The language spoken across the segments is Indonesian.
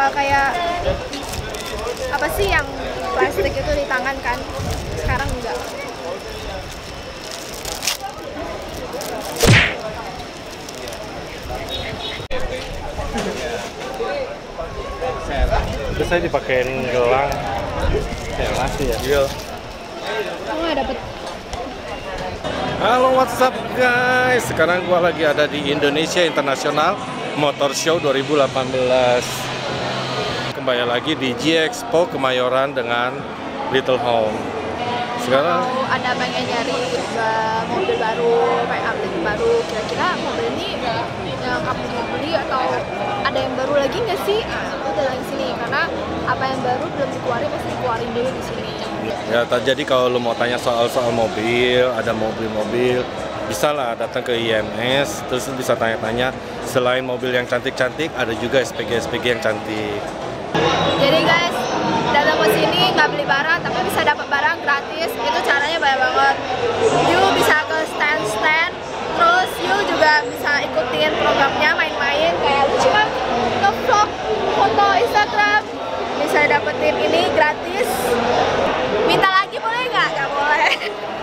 nggak kayak apa sih yang plastik itu di tangan kan. Sekarang enggak. Terus saya dipakein gelang. Ya masih ya. Iya. Aku nggak dapet. Halo, what's up guys? Sekarang gua lagi ada di Indonesia International Motor Show 2018. Kembali lagi di G-Expo Kemayoran dengan Little Home. Sekarang Kalau ada pengen nyari mobil baru, kayak update baru, kira-kira mobil ini yang kamu mau beli atau ada yang baru lagi nggak sih? Aku datang sini karena apa yang baru belum dikeluarin pasti dikeluarin dulu di sini. ya, jadi kalau lo mau tanya soal mobil, ada mobil-mobil, bisa lah datang ke IMS, terus bisa tanya-tanya. Selain mobil yang cantik-cantik, ada juga SPG-SPG yang cantik. Jadi guys, datang ke sini nggak beli barang tapi bisa dapat barang gratis. Itu caranya banyak banget. You bisa ke stand-stand, terus you juga bisa ikutin programnya, main-main kayak cuma nge-vlog, foto Instagram, bisa dapetin ini gratis. Minta lagi boleh nggak? Nggak boleh.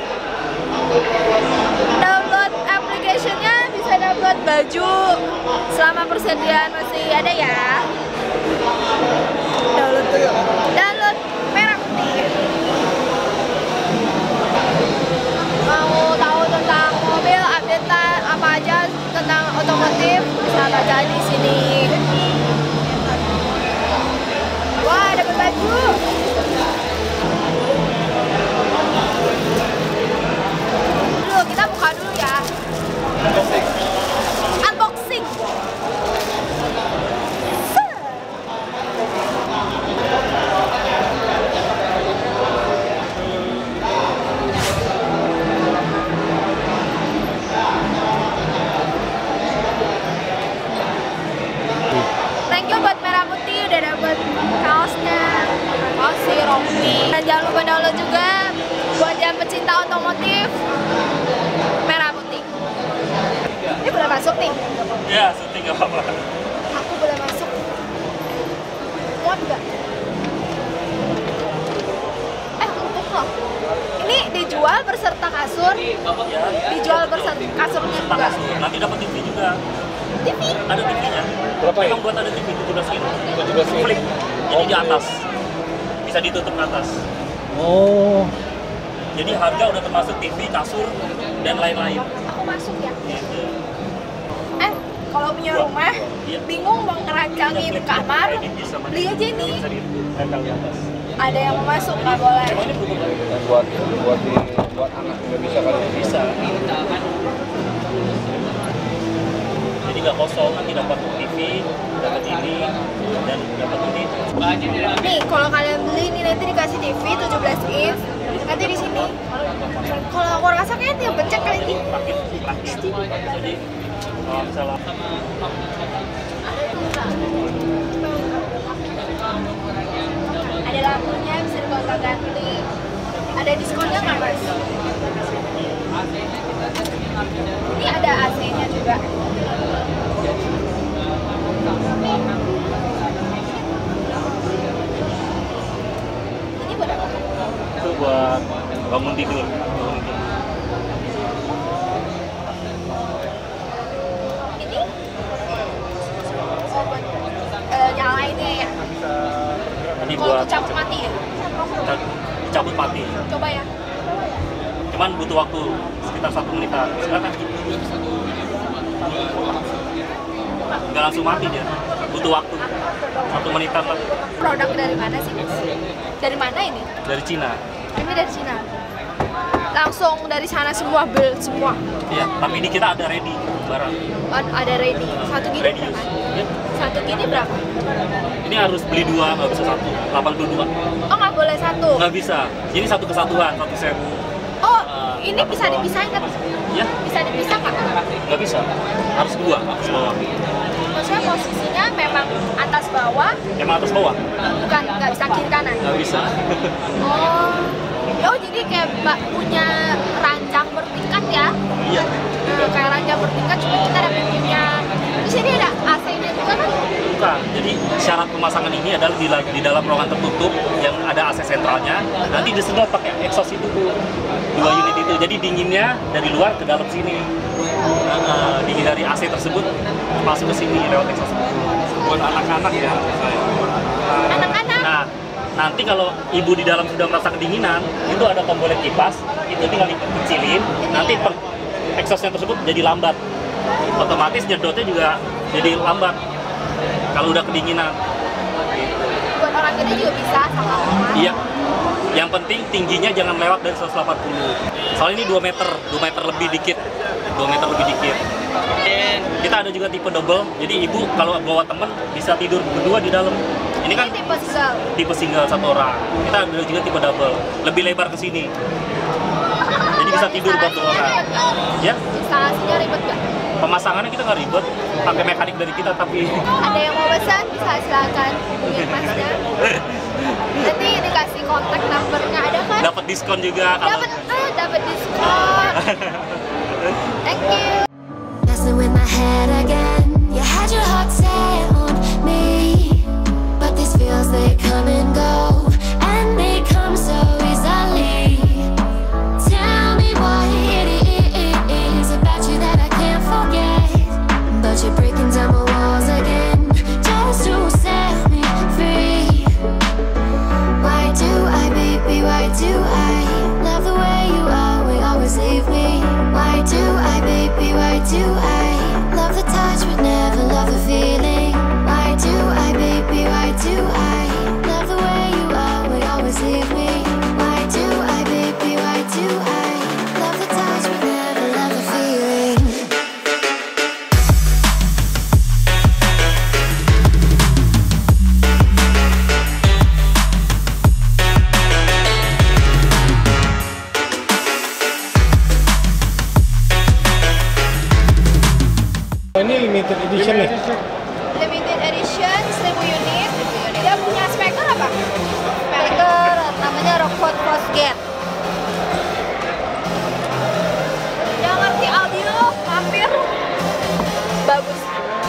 Download application-nya, bisa download baju selama persediaan masih ada ya. Download dulu. Download merah putih. Mau tahu tentang mobil, update apa aja tentang otomotif, bisa baca di sini. Wah, dapat baju. Dulu kita buka dulu ya. Unboxing. Thank you buat merah putih udah dapet kaosnya. Makasih Rompi. Dan jangan lupa download juga buat yang pecinta otomotif merah putih. Ini boleh masuk nih? Ya, syuting gak apa-apa. Aku boleh masuk. Muat nggak? Empuk loh. Ini dijual berserta kasur. Dijual berserta kasurnya juga. Nanti dapat TV juga. TV? Ada TV-nya. Berapa ya? Memang buat ada TV 17 inch. 17 inch. Flip. Jadi di atas. Bisa ditutup ke atas. Oh. Jadi harga udah termasuk TV, kasur, dan lain-lain. Aku masuk ya. Gitu. Kalau punya rumah, Iya. bingung mau ngerancangin kamar, Ini bisa beli aja nih. Bisa ditempel di atas. Ada yang mau masuk nggak boleh. Emang ini belum Dan buat anak juga bisa kan? bisa. Jadi nggak kosong, nanti dapat TV, dapat ini, dan dapat ini. Nih, kalau kalian beli ini nanti dikasih TV 17 inch. Nanti di sini. Kalau aku rasa kayaknya dia becek kali ini. Praktis. Jadi kalau misalnya Ada lampunya bisa digonta-ganti. Ada diskonnya nggak mas? Ini ada AC-nya juga. Ini buat apa? itu buat bangun tidur. Ini? Oh, buat nyalainnya ya. Ini Kalau buat dicabut mati ya? cabut mati. Coba ya. Cuman butuh waktu sekitar 1 menitan. Silakan. Nggak langsung mati dia. Butuh waktu 1 menitan lah. Produk dari mana sih mas? Dari mana ini? Dari Cina. Ini dari Cina. Langsung dari sana semua, build semua. Iya. Tapi ini kita ada ready barang. Oh, ada ready. Satu gini Ready berapa? use. Iya. Satu gini berapa? Ini harus beli 2, nggak bisa 1. 82. Oh nggak boleh satu. Nggak bisa. Ini satu kesatuan, satu set. Oh ini bisa dipisahin kan? Ya, Bisa dipisah nggak? nggak bisa. Harus 2 atas bawah. Maksudnya posisinya memang atas bawah, Emang atas bawah? bukan nggak bisa kiri kanan. Nggak bisa. Oh, oh jadi kayak mbak punya ranjang bertingkat ya? Iya. Kayak ranjang bertingkat, cuma kita ada pintunya. Di sini ada AC-nya juga kan? bukan. Jadi syarat pemasangan ini adalah di dalam ruangan tertutup yang ada AC sentralnya. Nanti disedot pakai exhaust itu Bu. 2 unit itu. Jadi dinginnya dari luar ke dalam sini. Dingin dari AC tersebut masuk ke sini lewat exhaust itu. Buat anak-anak ya. Anak-anak. Nah, nanti kalau ibu di dalam sudah merasa kedinginan, itu ada tombolnya kipas, itu tinggal dikecilin, nanti exhaustnya tersebut jadi lambat. Otomatis nyedotnya juga jadi lambat kalau udah kedinginan. Buat orang gede juga bisa sama orang. Iya. Yang penting tingginya jangan lewat dari 180. Soalnya ini 2 meter lebih dikit. 2 meter lebih dikit. Kita ada juga tipe double, jadi ibu kalau bawa temen bisa tidur berdua di dalam. Ini kan tipe single 1 orang. Kita ada juga tipe double, lebih lebar ke sini. Jadi bisa tidur buat 2 orang. Ya? Instalasinya ribet gak? Pemasangannya kita nggak ribet, pakai mekanik dari kita tapi. Ada yang mau pesan bisa silakan hubungi Masnya. Nanti dikasih kontak numbernya ada kan? Dapat diskon juga. Dapat diskon. Thank you. Messing with my head again. You had your heart set on me, but these feels they come and go, and they come so easily. Tell me what it is about you that I can't forget, but you're breaking down my walls again just to set me free. Why do I, baby, why do I love the way you always leave me? Why do I, baby, why do I love the touch but never love the feeling? Why do I, baby, why do I love the way you always leave me? Why do I, baby, why do I love the touch but never love the feeling? Ini limited edition nih. Limited edition 1000 unit. Dia punya speaker apa? Speaker namanya Rockford Postgate. Yang ngerti audio hampir bagus.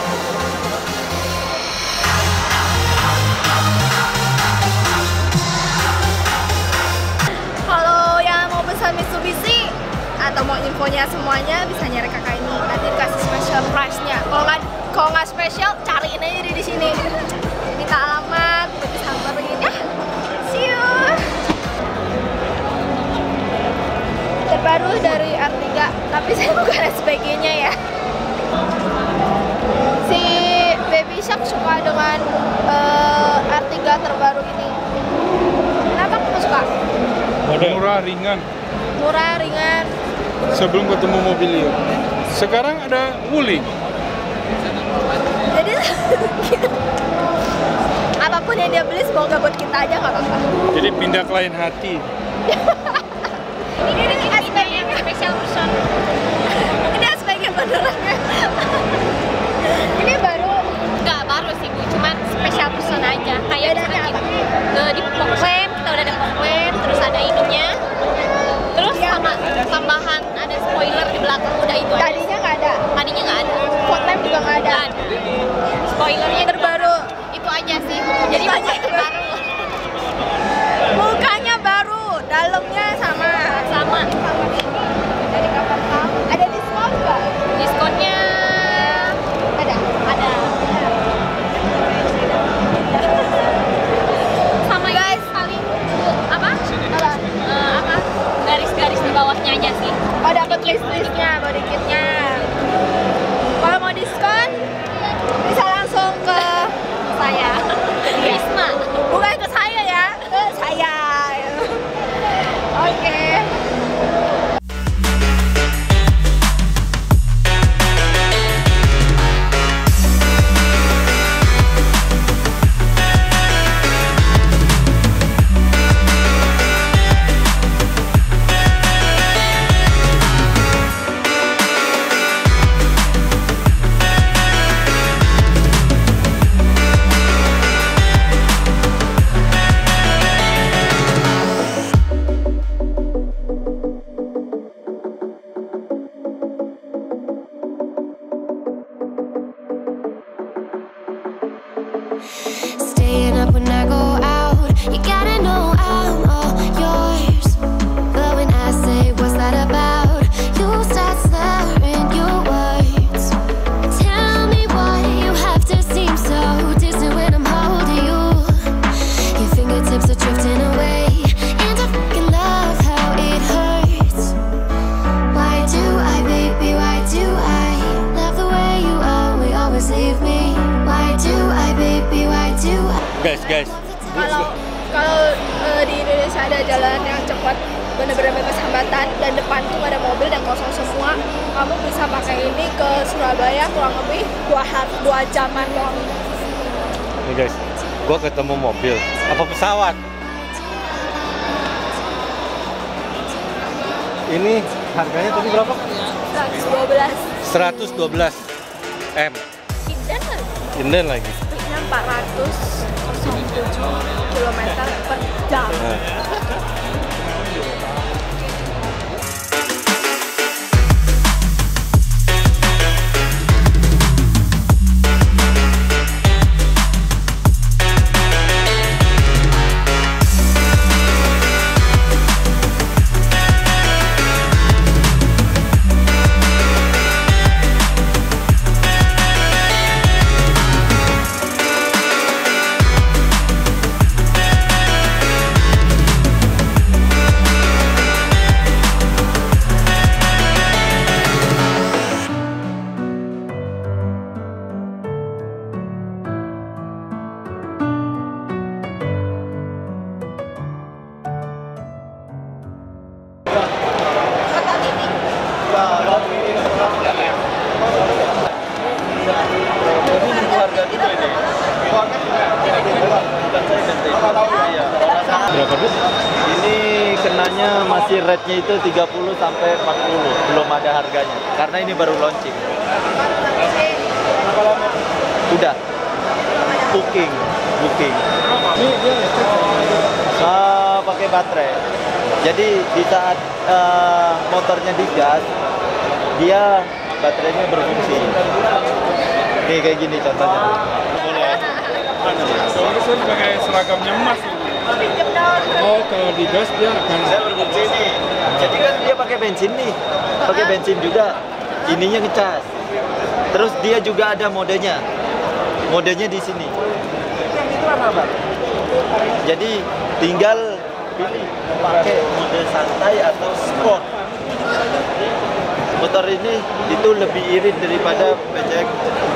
Kalau yang mau pesan Mitsubishi atau mau infonya semuanya bisa nyari kakak ini, nanti dikasih special price-nya. Kalau nggak special, cariin aja di sini. Minta alamat, bisa samperin ya. See you. Terbaru dari R3, tapi saya bukan SPG-nya ya. Si Baby Shark suka dengan R3 terbaru ini. Kenapa kamu suka? Murah, ringan. Murah, ringan. Sebelum ketemu Mobilio. Sekarang ada Wuling. Jadi apapun yang dia beli semoga buat kita aja nggak apa-apa. Jadi pindah ke lain hati. Ini aspeknya special person. Ini aspeknya benerannya. Ini baru. Nggak baru sih Bu, cuman special person aja. Kayak misalkan di fog lamp, kita udah ada fog lamp, terus ada ininya. Terus sama tambahan ada spoiler di belakang, udah itu aja. Tadinya nggak ada. Tadinya nggak ada. Fog lamp juga nggak ada. Nggak ada. Spoilernya Terbaru. itu aja sih. Jadi Itu aja. bukan terbaru. Mukanya baru, dalamnya sama. Sama. Dari kapan tahu? Ada diskon nggak? Diskonnya Ada. ada. Sama Guys, lips are drifting away, and I fucking love how it hurts. Why do I, baby, why do I love the way you always leave me? Why do I, baby, why do I? Guys, Kalau di Indonesia ada jalan yang cepat, bener-bener bebas hambatan, dan depan tuh ada mobil dan kosong semua, kamu bisa pakai ini ke Surabaya kurang lebih 2 jaman doang. nih guys, gua ketemu mobil apa pesawat. Ini harganya tadi berapa? 112 M. Inden lagi. Speednya 407 km per jam. Berapa Bu? Ini kenanya masih rate-nya itu 30 sampai 40, belum ada harganya. Karena ini baru launching. Udah. Booking. Pakai baterai. Jadi di saat motornya digas, dia baterainya berfungsi. Nih kayak gini contohnya. Soalnya saya pakai seragamnya emas. Oh, kalau digas dia akan berfungsi nih. Jadi kan dia pakai bensin nih. Pakai bensin juga. Ininya ngecas. Terus dia juga ada modenya. Modenya di sini. Jadi tinggal pilih pakai mode santai atau sport. Motor ini itu lebih irit daripada PCX.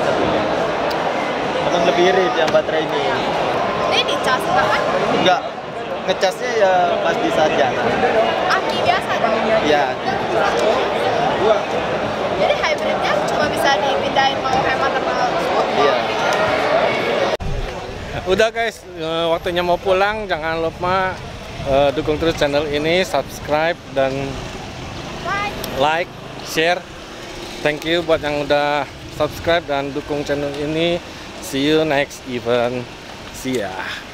Memang lebih irit yang baterai ini. Ini dicas kan? Enggak, ngecasnya ya pas di saat jalan. Aki biasa dong? Ya. Jadi hybridnya cuma bisa dipindahin mau hemat apa sport? Iya. Udah guys, waktunya mau pulang. Jangan lupa dukung terus channel ini, subscribe dan like, share. Thank you buat yang udah subscribe dan dukung channel ini. See you next event. See ya.